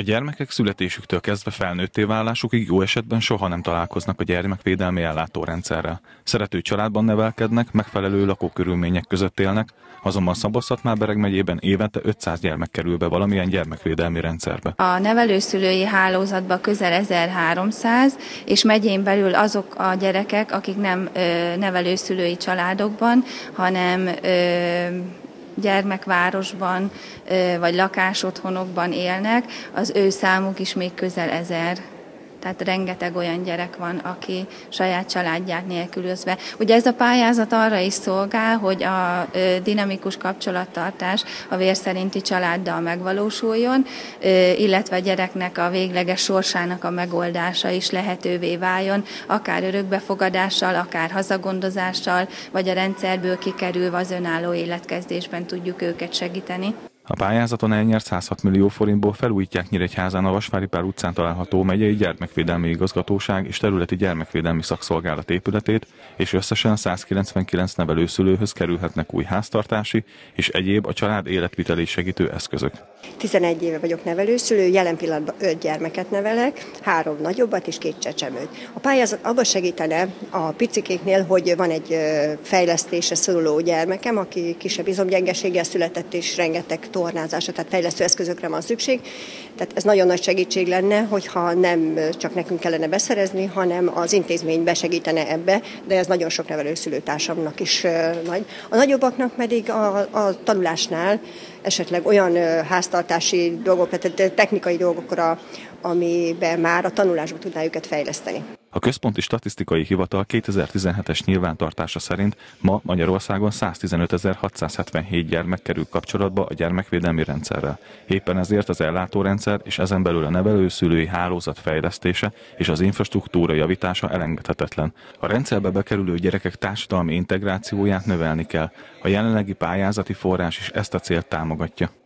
A gyermekek születésüktől kezdve felnőtté válásukig jó esetben soha nem találkoznak a gyermekvédelmi ellátórendszerrel. Szerető családban nevelkednek, megfelelő lakókörülmények között élnek, azonban Szabolcs-Szatmár-Bereg megyében évente 500 gyermek kerül be valamilyen gyermekvédelmi rendszerbe. A nevelőszülői hálózatban közel 1300, és megyén belül azok a gyerekek, akik nem nevelőszülői családokban, hanem gyermekvárosban vagy lakásotthonokban élnek, az ő számuk is még közel 1000. Tehát rengeteg olyan gyerek van, aki saját családját nélkülözve. Ugye ez a pályázat arra is szolgál, hogy a dinamikus kapcsolattartás a vér szerinti családdal megvalósuljon, illetve a gyereknek a végleges sorsának a megoldása is lehetővé váljon, akár örökbefogadással, akár hazagondozással, vagy a rendszerből kikerülve az önálló életkezdésben tudjuk őket segíteni. A pályázaton elnyert 106 millió forintból felújítják Nyíregyházán a Vasvári Pál utcán található megyei gyermekvédelmi igazgatóság és területi gyermekvédelmi szakszolgálat épületét, és összesen 199 nevelőszülőhöz kerülhetnek új háztartási és egyéb a család életvitelét segítő eszközök. 11 éve vagyok nevelőszülő, jelen pillanatban 5 gyermeket nevelek, 3 nagyobbat és 2 csecsemőt. A pályázat abban segítene a picikéknél, hogy van egy fejlesztésre szoruló gyermekem, aki kisebb izomgyengeséggel született, és rengeteg tornázásra, tehát fejlesztő eszközökre van szükség. Tehát ez nagyon nagy segítség lenne, hogyha nem csak nekünk kellene beszerezni, hanem az intézmény besegítene ebbe, de ez nagyon sok nevelőszülőtársamnak is nagy. A nagyobbaknak pedig a tanulásnál esetleg olyan háztartási dolgok, tehát technikai dolgokra, amiben már a tanulásban tudná őket fejleszteni. A Központi Statisztikai Hivatal 2017-es nyilvántartása szerint ma Magyarországon 115.677 gyermek kerül kapcsolatba a gyermekvédelmi rendszerrel. Éppen ezért az ellátórendszer és ezen belül a nevelőszülői hálózat fejlesztése és az infrastruktúra javítása elengedhetetlen. A rendszerbe bekerülő gyerekek társadalmi integrációját növelni kell. A jelenlegi pályázati forrás is ezt a célt támogatja.